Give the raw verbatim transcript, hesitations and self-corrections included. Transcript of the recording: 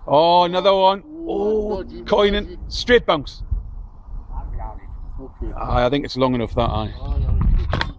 Oh, another one. Oh, coin and straight bounce. Okay. I think it's long enough that eye.